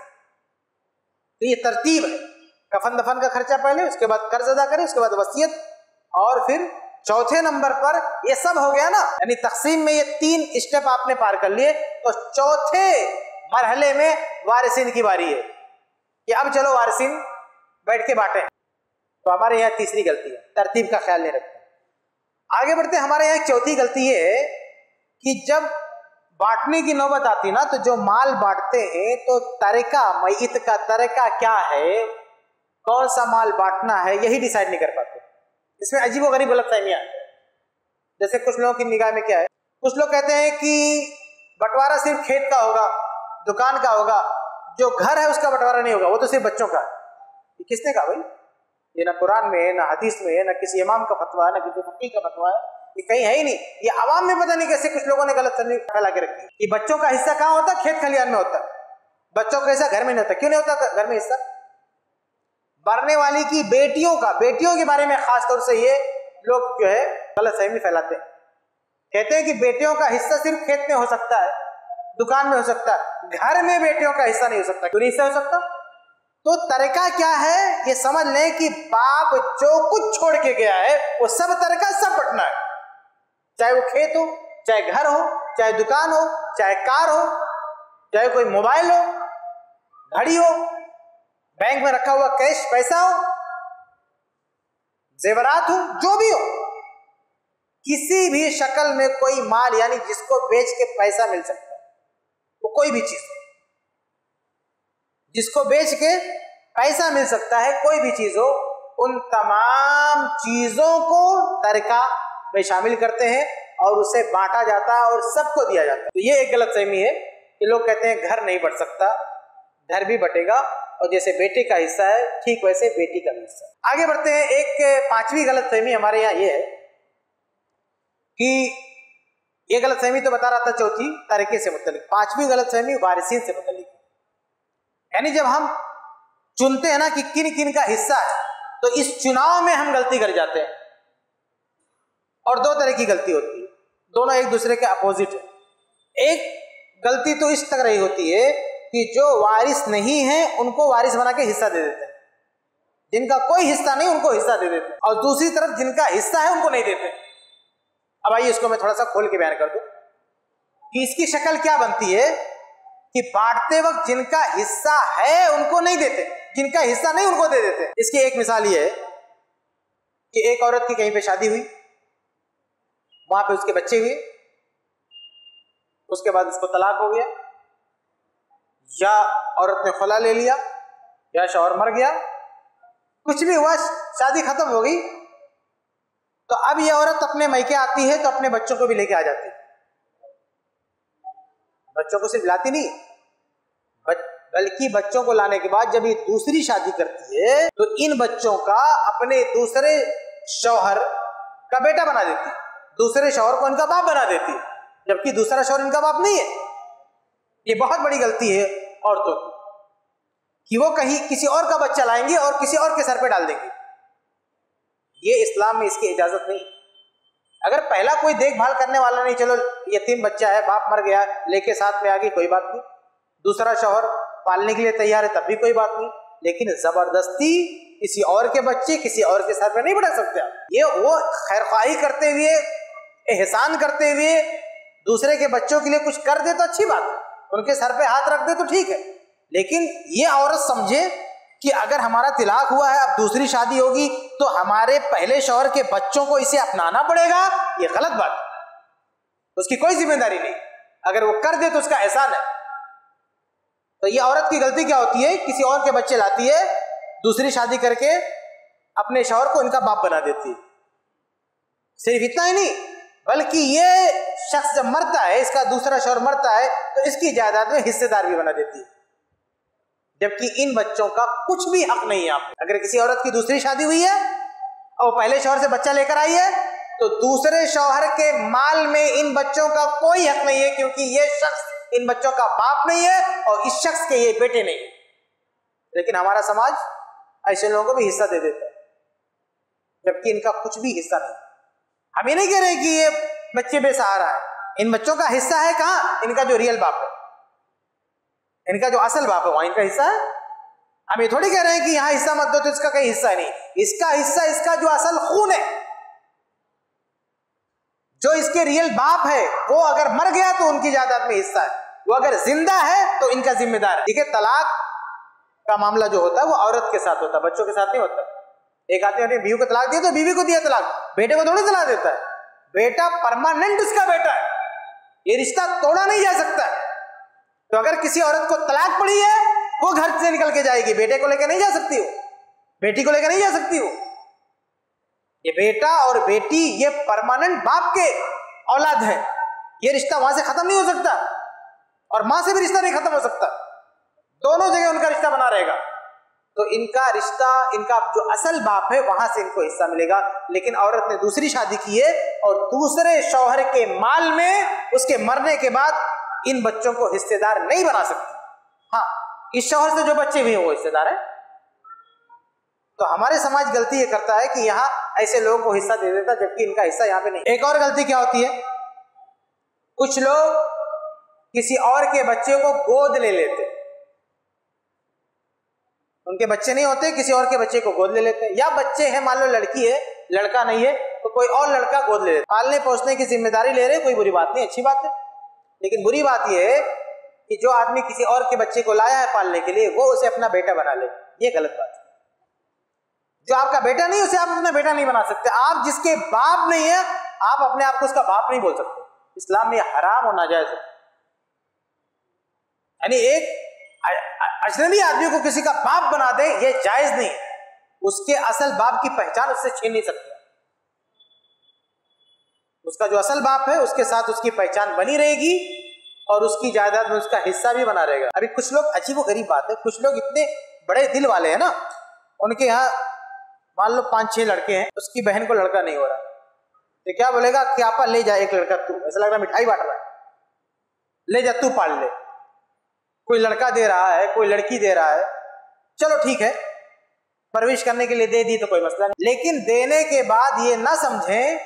तो ये तरतीब है, कफन दफन का खर्चा पहले, उसके बाद कर्ज अदा करें, उसके बाद वसीयत, और फिर चौथे नंबर पर ये सब हो गया ना, यानी तकसीम में ये 3 स्टेप आपने पार कर लिए। तो चौथे मरहले में वारिसिन की बारी है कि अब चलो वारिसिन बैठ के बांटे। तो हमारे यहाँ तीसरी गलती है, तरतीब का ख्याल नहीं रखते। आगे बढ़ते हमारे यहाँ एक चौथी गलती ये है कि जब बांटने की नौबत आती ना तो जो माल बांटते हैं तो तरीका, मैयत का तरीका क्या है, कौन सा माल बांटना है, यही डिसाइड नहीं कर पाते। इसमें अजीबो गरीब गलतफहमियां है। जैसे कुछ लोगों की निगाह में क्या है, कुछ लोग कहते हैं कि बंटवारा सिर्फ खेत का होगा, दुकान का होगा, जो घर है उसका बंटवारा नहीं होगा, वो तो सिर्फ बच्चों का है। ये किसने कहा भाई? ये ना कुरान में है, ना हदीस में है, ना किसी इमाम का फतवा है, ना किसी फकीह का फतवा है, ये कहीं है ही नहीं। ये आवाम में पता नहीं कैसे कुछ लोगों ने गलत फहमी फैला के रखी है कि बच्चों का हिस्सा कहाँ होता है, खेत खलियान में होता है, बच्चों का हिस्सा घर में नहीं होता। क्यों नहीं होता घर में हिस्सा? मरने वाली की बेटियों के बारे में खास तौर से ये लोग जो है गलत फहमी फैलाते हैं। कहते हैं कि बेटियों का हिस्सा सिर्फ खेत में हो सकता है, दुकान में हो सकता है, घर में बेटियों का हिस्सा नहीं हो सकता। क्यों नहीं हिस्सा हो सकता? तो तरीका क्या है ये समझ लें कि बाप जो कुछ छोड़ के गया है वो सब तरीका सब बंटना है, चाहे वो खेत हो, चाहे घर हो, चाहे दुकान हो, चाहे कार हो, चाहे कोई मोबाइल हो, घड़ी हो, बैंक में रखा हुआ कैश पैसा हो, जेवरात हो, जो भी हो, किसी भी शक्ल में कोई माल यानी जिसको बेच के पैसा मिल सकता है, वो कोई भी चीज जिसको बेच के पैसा मिल सकता है, कोई भी चीज हो, उन तमाम चीजों को तरीका में शामिल करते हैं और उसे बांटा जाता है और सबको दिया जाता है। तो ये एक गलतफहमी है कि लोग कहते हैं घर नहीं बढ़ सकता, घर भी बटेगा, और जैसे बेटे का हिस्सा है ठीक वैसे बेटी का भी हिस्सा है। आगे बढ़ते हैं। एक 5वीं गलतफहमी हमारे यहाँ ये है कि ये गलतफहमी तो बता रहा था चौथी तरीके से मुतल्लिक, 5वीं गलतफहमी वारिसीन से मुतल्लिक, यानी जब हम चुनते हैं ना कि किन किन का हिस्सा है तो इस चुनाव में हम गलती कर जाते हैं। और 2 तरह की गलती होती है, दोनों एक दूसरे के अपोजिट है। एक गलती तो इस तरह ही होती है कि जो वारिस नहीं है उनको वारिस बना के हिस्सा दे देते हैं, जिनका कोई हिस्सा नहीं उनको हिस्सा दे देते हैं, और दूसरी तरफ जिनका हिस्सा है उनको नहीं देते। अब आइए इसको मैं थोड़ा सा खोल के बयान कर दूं कि इसकी शक्ल क्या बनती है कि बांटते वक्त जिनका हिस्सा है उनको नहीं देते, जिनका हिस्सा नहीं उनको दे देते। इसकी एक मिसाल ये है कि एक औरत की कहीं पे शादी हुई, वहां पे उसके बच्चे हुए, उसके बाद उसको तलाक हो गया, या औरत ने खुला ले लिया, या शौहर मर गया, कुछ भी हुआ, शादी खत्म हो गई, तो अब ये औरत अपने मैके आती है तो अपने बच्चों को भी लेके आ जाती है। बच्चों को सिर्फ लाती नहीं बल्कि बच्चों को लाने के बाद जब ये दूसरी शादी करती है तो इन बच्चों का अपने दूसरे शौहर का बेटा बना देती है, दूसरे शौहर को इनका बाप बना देती है, जबकि दूसरा शौहर इनका बाप नहीं है। ये बहुत बड़ी गलती है औरतों की कि वो कहीं किसी और का बच्चा लाएंगे और किसी और के सर पे डाल देंगे। ये इस्लाम में इसकी इजाजत नहीं। अगर पहला कोई देखभाल करने वाला नहीं, चलो यतीम बच्चा है, बाप मर गया, लेके साथ में आ गई, कोई बात नहीं, दूसरा शौहर पालने के लिए तैयार है, तब भी कोई बात नहीं, लेकिन जबरदस्ती किसी और के बच्चे किसी और के सर पे नहीं बढ़ा सकते। ये वो खैरख्वाही करते हुए, एहसान करते हुए दूसरे के बच्चों के लिए कुछ कर दे तो अच्छी बात है, उनके सर पे हाथ रख दे तो ठीक है, लेकिन ये औरत समझे कि अगर हमारा तिलाक हुआ है, अब दूसरी शादी होगी, तो हमारे पहले शौहर के बच्चों को इसे अपनाना पड़ेगा, ये गलत बात है, उसकी कोई जिम्मेदारी नहीं। अगर वो कर दे तो उसका एहसान है। तो ये औरत की गलती क्या होती है, किसी और के बच्चे लाती है, दूसरी शादी करके अपने शौहर को इनका बाप बना देती है। सिर्फ इतना ही नहीं, बल्कि ये शख्स जब मरता है, इसका दूसरा शौहर मरता है, तो इसकी जायदाद में हिस्सेदार भी बना देती है, जबकि इन बच्चों का कुछ भी हक नहीं है। आप अगर किसी औरत की दूसरी शादी हुई है और पहले शौहर से बच्चा लेकर आई है, तो दूसरे शौहर के माल में इन बच्चों का कोई हक नहीं है, क्योंकि ये शख्स इन बच्चों का बाप नहीं है और इस शख्स के ये बेटे नहीं है। लेकिन हमारा समाज ऐसे लोगों को भी हिस्सा दे देता है, जबकि इनका कुछ भी हिस्सा नहीं। हम ये नहीं कह रहे कि ये बच्चे बेसहारा है, इन बच्चों का हिस्सा है कहां, इनका जो रियल बाप है, इनका जो असल बाप है वहां इनका हिस्सा है। हम ये थोड़ी कह रहे हैं कि यहां हिस्सा मत दो तो इसका कहीं हिस्सा नहीं। इसका हिस्सा इसका जो असल खून है, जो इसके रियल बाप है, वो अगर मर गया तो उनकी जायदाद में हिस्सा है, वो अगर जिंदा है तो इनका जिम्मेदार है। देखिए, तलाक का मामला जो होता है वो औरत के साथ होता है, बच्चों के साथ नहीं होता। एक आदमी अपनी बीवी को तलाक दिया तो बीवी को दिया तलाक, बेटे को थोड़ी तलाक देता है। बेटा परमानेंट उसका बेटा है, ये रिश्ता तोड़ा नहीं जा सकता। तो अगर किसी औरत को तलाक पड़ी है, वो घर से निकल के जाएगी, बेटे को लेकर नहीं जा सकती हो, बेटी को लेकर नहीं जा सकती हो। ये बेटा और बेटी ये परमानेंट बाप के औलाद है, ये रिश्ता वहां से खत्म नहीं हो सकता, और मां से भी रिश्ता नहीं खत्म हो सकता, दोनों जगह उनका रिश्ता बना रहेगा। तो इनका रिश्ता, इनका जो असल बाप है वहां से इनको हिस्सा मिलेगा। लेकिन औरत ने दूसरी शादी की है और दूसरे शौहर के माल में उसके मरने के बाद इन बच्चों को हिस्सेदार नहीं बना सकती। हाँ, इस शौहर से जो बच्चे भी हैं वो हिस्सेदार है। तो हमारे समाज गलती ये करता है कि यहाँ ऐसे लोगों को हिस्सा दे देता, जबकि इनका हिस्सा यहाँ पे नहीं। एक और गलती क्या होती है, कुछ लोग किसी और के बच्चे को गोद ले लेते, उनके बच्चे नहीं होते, किसी और के बच्चे को गोद ले लेते, या बच्चे हैं, मान लो लड़की है, लड़का नहीं है, तो कोई और लड़का गोद ले लेते, पालने पोसने की जिम्मेदारी ले रहे। कोई बुरी बात नहीं, अच्छी बात है। लेकिन बुरी बात यह है कि जो आदमी किसी और के बच्चे को लाया है पालने के लिए, वो उसे अपना बेटा बना ले, ये गलत बात है। जो आपका बेटा नहीं, उसे आप अपना बेटा नहीं बना सकते। आप जिसके बाप नहीं है, आप अपने आप को उसका बाप नहीं बोल सकते। इस्लाम में हराम और नाजायज है। यानी एक अजनबी आदमी को किसी का बाप बना दे, ये जायज नहीं है। उसके असल बाप की पहचान उससे छीन नहीं सकते। उसका जो असल बाप है उसके साथ उसकी पहचान बनी रहेगी और उसकी जायदाद में उसका हिस्सा भी बना रहेगा। अभी कुछ लोग, अजीबोगरीब बात है, कुछ लोग इतने बड़े दिल वाले हैं ना, उनके यहाँ मान लो 5-6 लड़के हैं, उसकी बहन को लड़का नहीं हो रहा, तो क्या बोलेगा कि आपा ले जा एक लड़का, तू ऐसा लग रहा मिठाई बांट रहा है, ले जा तू पाल ले। कोई लड़का दे रहा है, कोई लड़की दे रहा है, चलो ठीक है, परवरिश करने के लिए दे दी तो कोई मसला नहीं। लेकिन देने के बाद ये ना समझें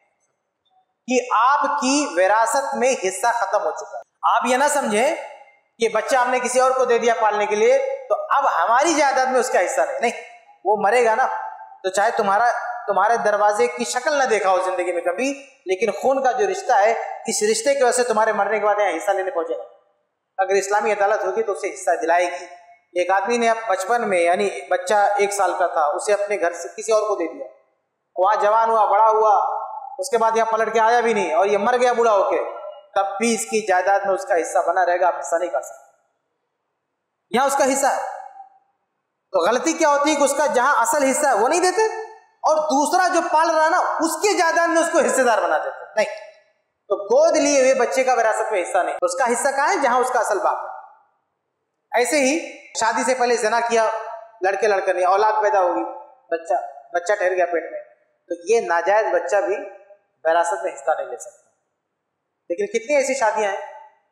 कि आपकी विरासत में हिस्सा खत्म हो चुका है। आप ये ना समझें कि बच्चा हमने किसी और को दे दिया पालने के लिए, तो अब हमारी जायदाद में उसका हिस्सा नहीं। वो मरेगा ना, तो चाहे तुम्हारे दरवाजे की शक्ल ना देखा हो जिंदगी में कभी, लेकिन खून का जो रिश्ता है, इस रिश्ते की वजह से तुम्हारे मरने के बाद यहाँ हिस्सा लेने पहुंचेगा। अगर इस्लामी अदालत होगी तो उसे हिस्सा दिलाएगी। एक आदमी ने बचपन में, यानी बच्चा 1 साल का था, उसे अपने घर से किसी और को दे दिया, वहां जवान हुआ, बड़ा हुआ, उसके बाद यहाँ पलट के आया भी नहीं और ये मर गया बूढ़ा होके, तब भी इसकी जायदाद में उसका हिस्सा बना रहेगा, आप हिस्सा नहीं कर सकते, यहाँ उसका हिस्सा है। तो गलती क्या होती है कि उसका जहां असल हिस्सा है वो नहीं देते, और दूसरा जो पाल रहा है ना, उसके जायदाद में उसको हिस्सेदार बना देते। नहीं, तो गोद लिए हुए बच्चे का विरासत में हिस्सा नहीं, उसका हिस्सा कहां है, जहां उसका असल बाप है। ऐसे ही शादी से पहले ज़िना किया लड़के लड़के ने, औलाद पैदा होगी, बच्चा ठहर गया पेट में, तो ये नाजायज बच्चा भी विरासत में हिस्सा नहीं ले सकता। लेकिन कितनी ऐसी शादियां हैं,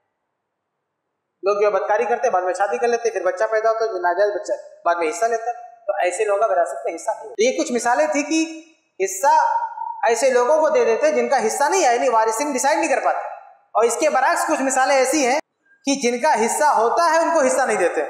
लोग जो बदकारी करते हैं, बाद में शादी कर लेते, फिर बच्चा पैदा होता है, जो नाजायज बच्चा बाद में हिस्सा लेता है। तो ऐसे लोगों का विरासत में हिस्सा नहीं। तो ये कुछ मिसालें थी कि हिस्सा ऐसे लोगों को दे देते जिनका हिस्सा नहीं है, यानी वारिसिन डिसाइड नहीं कर पाते। और इसके बरअक्स कुछ मिसालें ऐसी हैं कि जिनका हिस्सा होता है उनको हिस्सा नहीं देते।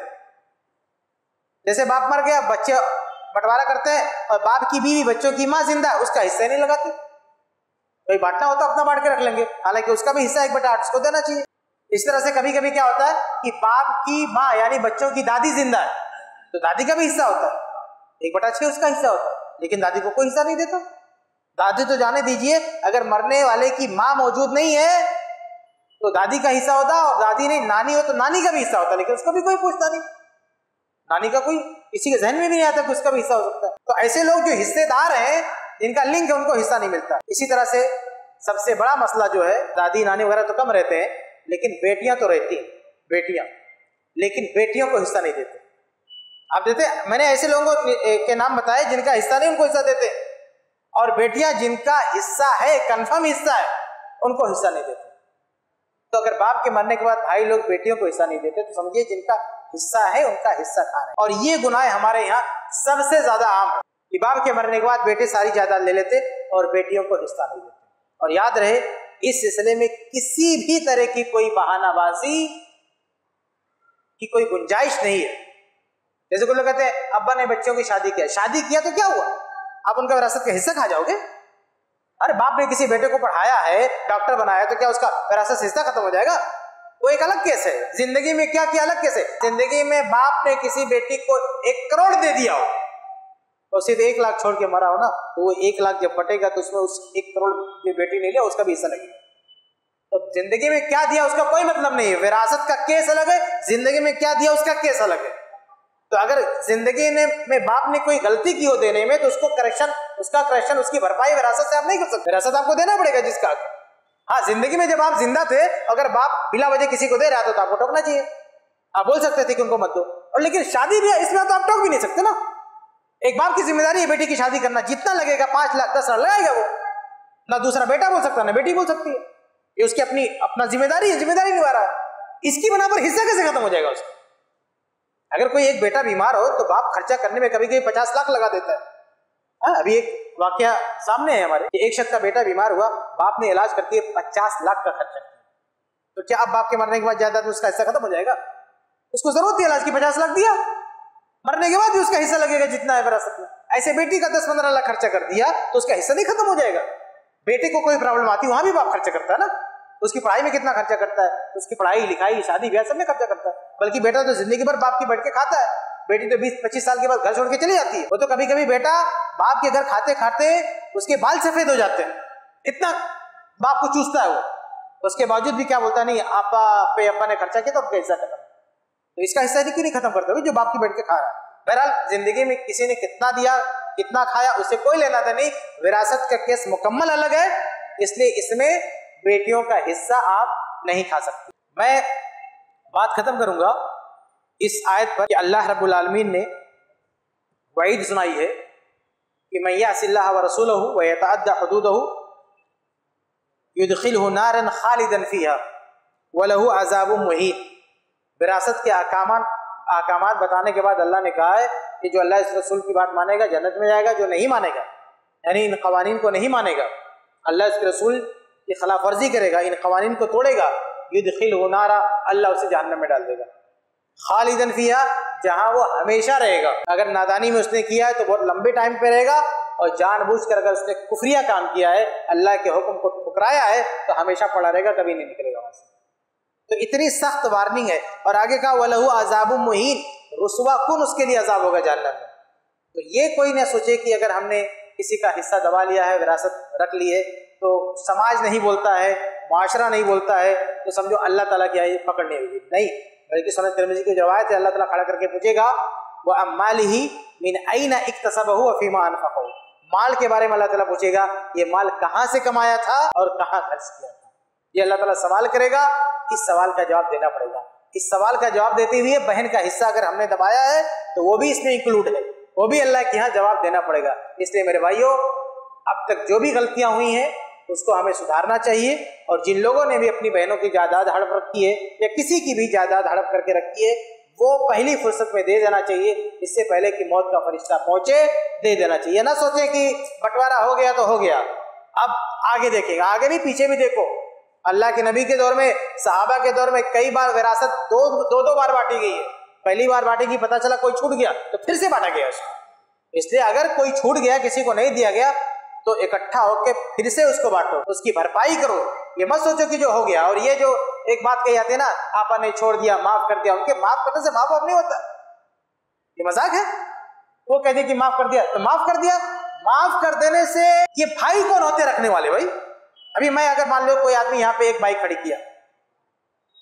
जैसे बाप मर गया, बच्चे बंटवारा करते हैं, और बाप की बीवी बच्चों की माँ जिंदा है, उसका हिस्सा नहीं लगाते। कोई बांटना होता अपना बांट के रख लेंगे, हालांकि उसका भी हिस्सा 1/8 उसको देना चाहिए। इस तरह से कभी कभी क्या होता है कि बाप की माँ यानी बच्चों की दादी जिंदा है, तो दादी का भी हिस्सा होता है, 1/6 उसका हिस्सा होता है, लेकिन दादी को कोई हिस्सा नहीं देता। दादी तो जाने दीजिए, अगर मरने वाले की माँ मौजूद नहीं है तो दादी का हिस्सा होता, और दादी नहीं नानी हो तो नानी का भी हिस्सा होता, लेकिन उसको भी कोई पूछता नहीं। नानी का कोई किसी के जहन में भी नहीं आता कि उसका भी हिस्सा हो सकता है। तो ऐसे लोग जो हिस्सेदार हैं, जिनका लिंक है, उनको हिस्सा नहीं मिलता। इसी तरह से सबसे बड़ा मसला जो है, दादी नानी वगैरह तो कम रहते हैं, लेकिन बेटियां तो रहती हैं, बेटियां, लेकिन बेटियों को हिस्सा नहीं देते। आप देते, मैंने ऐसे लोगों के नाम बताए जिनका हिस्सा नहीं, उनको हिस्सा देते, और बेटियां जिनका हिस्सा है, कंफर्म हिस्सा है, उनको हिस्सा नहीं देते। तो अगर बाप के मरने के बाद भाई लोग बेटियों को हिस्सा नहीं देते, तो समझिए जिनका हिस्सा है उनका हिस्सा खा रहे हैं। और ये गुनाह हमारे यहाँ सबसे ज्यादा आम है कि बाप के मरने के बाद बेटे सारी जायदाद ले लेते और बेटियों को हिस्सा नहीं देते। और याद रहे, इस सिलसिले में किसी भी तरह की कोई बहानाबाजी की कोई गुंजाइश नहीं है। जैसे कोई लोग कहते हैं अब्बा ने बच्चों की शादी किया, शादी किया तो क्या हुआ, आप उनका विरासत का हिस्सा खा जाओगे? अरे बाप ने किसी बेटे को पढ़ाया है, डॉक्टर बनाया, तो क्या उसका विरासत हिस्सा खत्म हो जाएगा? वो एक अलग केस है। जिंदगी में क्या किया अलग केस है। जिंदगी में बाप ने किसी बेटी को 1 करोड़ दे दिया हो और सिर्फ 1 लाख छोड़ के मरा हो ना, तो वो 1 लाख जब बटेगा तो उसमें उस 1 करोड़ की बेटी नहीं लिया, उसका भी हिस्सा लगेगा। तो जिंदगी में क्या दिया उसका कोई मतलब नहीं है। विरासत का केस अलग है, जिंदगी में क्या दिया उसका केस अलग है। तो अगर जिंदगी में बाप ने कोई गलती की हो देने में, तो उसको उसका करेक्शन, उसकी भरपाई विरासत से आप नहीं कर सकते। विरासत आपको देना पड़ेगा जिसका। हाँ, जिंदगी में जब आप जिंदा थे, अगर बाप बिला वजह किसी को दे रहा तो आपको टोकना चाहिए, आप बोल सकते थे कि उनको मत दो। और लेकिन शादी भी इसमें तो आप टोक भी नहीं सकते ना। एक बाप की जिम्मेदारी है बेटी की शादी करना, जितना लगेगा 5 लाख 10 लाख लगाएगा वो। ना दूसरा बेटा बोल सकता, ना बेटी बोल सकती है, ये उसकी अपना जिम्मेदारी है, जिम्मेदारी निभा रहा है। इसकी बना पर हिस्सा कैसे खत्म हो जाएगा उसका? अगर कोई एक बेटा बीमार हो तो बाप खर्चा करने में कभी कभी 50 लाख लगा देता है। अभी एक वाकया सामने है हमारे, एक शख्स का बेटा बीमार हुआ, बाप ने इलाज करके 50 लाख का खर्चा किया। तो क्या अब बाप के मरने के बाद जायदाद उसका हिस्सा खत्म हो जाएगा? उसको जरूरत थी इलाज की, 50 लाख दिया, मरने के बाद भी उसका हिस्सा लगेगा जितना है विरासत में। ऐसे बेटी का 10-15 लाख खर्चा कर दिया तो उसका हिस्सा नहीं खत्म हो जाएगा? बेटे को कोई प्रॉब्लम आती है, वहां भी बाप खर्चा करता है ना। उसकी पढ़ाई में कितना खर्चा करता है, उसकी पढ़ाई लिखाई शादी ब्याह सब में खर्चा करता है। बल्कि बेटा तो जिंदगी भर बाप की बैठ के खाता है, बेटी तो 20-25 साल के बाद घर छोड़ के चली जाती है। वो तो कभी कभी बेटा बाप के घर खाते खाते उसके बाल सफेद हो जाते हैं, इतना बाप को चूसता है वो। उसके बावजूद भी क्या बोलता, नहीं अब्बा ने खर्चा किया तो आपका हिस्सा खत्म। तो इसका हिस्सा क्यों नहीं खत्म करते जो बाप की बैठ के खा रहा है? बहरहाल जिंदगी में किसी ने कितना दिया कितना खाया उससे कोई लेना देना नहीं। विरासत का केस मुकम्मल अलग है, इसलिए इसमें बेटियों का हिस्सा आप नहीं खा सकते। मैं बात खत्म करूंगा इस आयत पर कि अल्लाह रब्बुल आलमीन ने वईद सुनाई है कि मैं यअसिल्लाह व रसूलहु व यतअद्दा हुदूदहु युदखिलहु नारन खालिदन फीहा व लहु अज़ाबुम मुहीन। विरासत के अहकामात बताने के बाद अल्लाह ने कहा है कि जो अल्लाह इस रसूल की बात मानेगा जन्नत में जाएगा, जो नहीं मानेगा यानी इन कवानीन को नहीं मानेगा, अल्लाह इसके रसूल की खिलाफ वर्जी करेगा, इन कवानीन को तोड़ेगा, युदखिलहु नारा, अल्लाह उसे जहन्नम में डाल देगा, खालिदन फीहा, जहां वो हमेशा रहेगा। अगर नादानी में उसने किया है तो बहुत लंबे टाइम पे रहेगा, और जानबूझकर अगर उसने कुफरिया काम किया है, अल्लाह के हुक्म को ठुकराया है, तो हमेशा पड़ा रहेगा, कभी नहीं निकलेगा वहां से। तो इतनी सख्त वार्निंग है। और आगे कहा वलहु अज़ाबुम मुहीन, रुसवा कुन उसके लिए अजाब होगा जहन्नम में। तो ये कोई ना सोचे कि अगर हमने किसी का हिस्सा दबा लिया है, विरासत रख ली है, तो समाज नहीं बोलता है, माशरा नहीं बोलता है, तो समझो अल्लाह ताला की आयत पकड़नी होगी। नहीं, बल्कि सुनन तिरमिज़ी की रवायत है, अल्लाह ताला खड़ा करके पूछेगा व अम्मालिही मिन अयना इक्तसबहु व फीमा अनफक़हु, माल के बारे में अल्लाह ताला पूछेगा, ये माल कहाँ से कमाया था और कहाँ खर्च किया था। ये अल्लाह ताला सवाल करेगा, इस सवाल का जवाब देना पड़ेगा। इस सवाल का जवाब देते हुए बहन का हिस्सा अगर हमने दबाया है तो वो भी इसमें इंक्लूड है, वो भी अल्लाह के यहाँ जवाब देना पड़ेगा। इसलिए मेरे भाइयों, अब तक जो भी गलतियां हुई हैं उसको हमें सुधारना चाहिए। और जिन लोगों ने भी अपनी बहनों की जायदाद हड़प रखी है या किसी की भी जायदाद हड़प करके रखी है, वो पहली फुर्सत में दे देना चाहिए, इससे पहले कि मौत का फरिश्ता पहुंचे, दे देना चाहिए। ना सोचें कि बंटवारा हो गया तो हो गया, अब आगे देखेगा, आगे नहीं पीछे भी देखो। अल्लाह के नबी के दौर में, सहाबा के दौर में कई बार विरासत दो बार बांटी गई है। पहली बार बांटी गई, पता चला कोई छूट गया तो फिर से बांटा गया उसको। इसलिए अगर कोई छूट गया, किसी को नहीं दिया गया, तो इकट्ठा होकर फिर से उसको बांटो, उसकी भरपाई करो। ये मत सोचो कि जो हो गया। और ये जो एक बात कही जाती है ना, आपा ने छोड़ दिया, माफ कर दिया, उनके माफ करने से माफ वाफ नहीं होता, ये मजाक है। वो कहते कि माफ कर दिया तो माफ कर दिया, माफ कर देने से ये भाई कौन होते रखने वाले? भाई अभी मैं अगर मान लो कोई आदमी यहाँ पे एक बाइक खड़ी किया,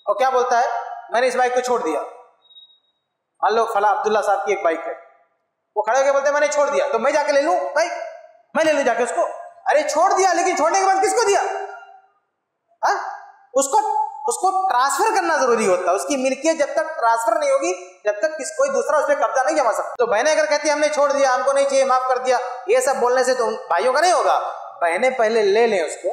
और क्या बोलता है, मैंने इस बाइक को छोड़ दिया। मान लो फला अब्दुल्ला साहब की एक बाइक है, वो खड़े होकर बोलते हैं मैंने छोड़ दिया, तो मैं जाके ले लूं बाइक, मैं ले लूं जाके उसको। अरे छोड़ दिया, लेकिन छोड़ने के बाद किसको दिया? हा? उसको ट्रांसफर करना जरूरी होता है। उसकी मिल्कियत जब तक ट्रांसफर नहीं होगी, जब तक कोई दूसरा उस पर कब्जा नहीं जमा सकता। तो बहनें अगर कहती है हमने छोड़ दिया, हमको नहीं चाहिए, माफ कर दिया, ये सब बोलने से तो भाइयों का नहीं होगा। बहनें पहले ले लें उसको,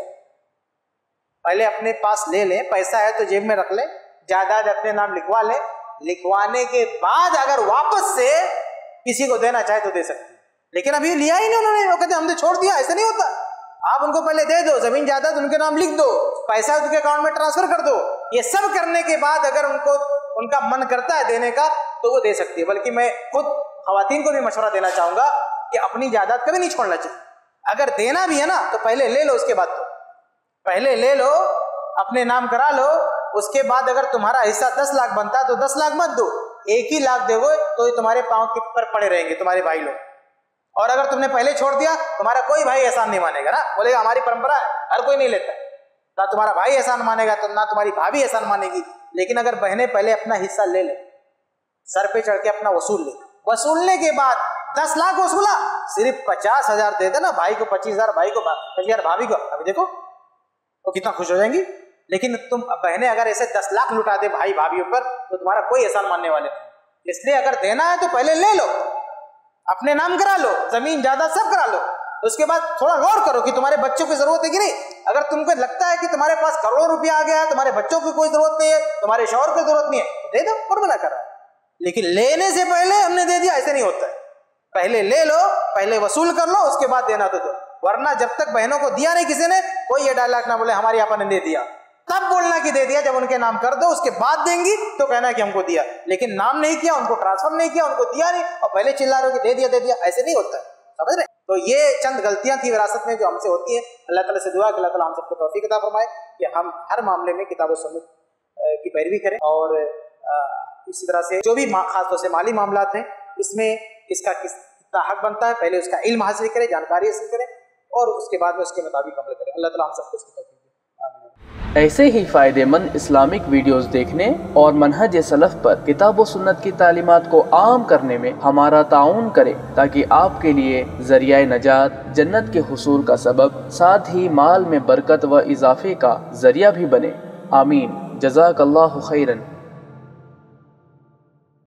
पहले अपने पास ले लें, पैसा है तो जेब में रख लें, जायदाद अपने नाम लिखवा लें, लिखवाने के बाद अगर वापस से किसी को देना चाहे तो दे सकते हैं। लेकिन अभी लिया ही नहीं उन्होंने, वो कहते हमने छोड़ दिया, ऐसा नहीं होता। आप उनको पहले दे दो, जमीन जायदाद उनके नाम लिख दो, पैसा उनके अकाउंट में ट्रांसफर कर दो। ये सब करने के बाद अगर उनका मन करता है देने का तो वो दे सकती है। बल्कि मैं खुद खवातीन को भी मशवरा देना चाहूंगा कि अपनी जायदाद कभी नहीं छोड़ना चाहिए। अगर देना भी है ना तो पहले ले लो, उसके बाद दो। पहले ले लो, अपने नाम करा लो, उसके बाद अगर तुम्हारा हिस्सा 10 लाख बनता है तो 10 लाख मत दो, 1 ही लाख दोगे तो ये तुम्हारे पांव के ऊपर पड़े रहेंगे तुम्हारे भाई लोग। और अगर तुमने पहले छोड़ दिया, तुम्हारा कोई भाई एहसान नहीं मानेगा ना, बोलेगा हमारी परंपरा है, हर कोई नहीं लेता, ना तुम्हारा भाई एहसान मानेगा तो ना तुम्हारी भाभी एहसान मानेगी। लेकिन अगर बहनें पहले अपना हिस्सा ले ले, सर पे चढ़ के अपना वसूल ले, वसूलने के बाद 10 लाख वसूला, सिर्फ 50,000 दे देना, भाई को 25,000, भाई को 25,000, भाभी को, अभी देखो वो कितना खुश हो जाएंगी। लेकिन तुम बहनें अगर ऐसे 10 लाख लुटा दे भाई भाभी ऊपर तो तुम्हारा कोई एहसान मानने वाले नहीं। इसलिए अगर देना है तो पहले ले लो, अपने नाम करा लो, जमीन जायदाद सब करा लो, उसके बाद थोड़ा गौर करो कि तुम्हारे बच्चों की जरूरत है कि नहीं। अगर तुमको लगता है कि तुम्हारे पास करोड़ों रुपया आ गया है, तुम्हारे बच्चों की कोई जरूरत नहीं है, तुम्हारे शौहर की जरूरत नहीं है, तो दे दो, और मना कर रहा है। लेकिन लेने से पहले हमने दे दिया, ऐसे नहीं होता है। पहले ले लो, पहले वसूल कर लो, उसके बाद देना तो दो। वरना जब तक बहनों को दिया नहीं किसी ने, कोई ये डायलॉग ना बोले हमारी आपा ने दे दिया, तब बोलना कि दे दिया। जब उनके नाम कर दो उसके बाद देंगी तो कहना कि हमको दिया, लेकिन नाम नहीं किया, उनको ट्रांसफर नहीं किया, उनको दिया नहीं और पहले चिल्ला रहे हो कि दे दिया, ऐसे नहीं होता है, समझ रहे। तो ये चंद गलतियां थी विरासत में जो हमसे होती है। अल्लाह ताला से दुआ कि अल्लाह ताला हम सबको तौफीक अता फरमाए कि हम हर मामले में किताब और सुन्नत की पैरवी करें। और इसी तरह से जो भी खासतौर से माली मामलात हैं, इसमें इसका कितना हक बनता है, पहले उसका इल्म हासिल करें, जानकारी हासिल करें और उसके बाद में उसके मुताबिक अमल करें। अल्लाह ताला हम सबको इसकी तौफीक दे। ऐसे ही फ़ायदेमंद इस्लामिक वीडियोस देखने और मनहज सलफ़ पर किताब व सुन्नत की तालीमात को आम करने में हमारा ताउन करें, ताकि आपके लिए ज़रिया नजात, जन्नत के हुसूल का सबब, साथ ही माल में बरकत व इजाफे का ज़रिया भी बने। आमीन। जज़ाकल्लाहु खैरन।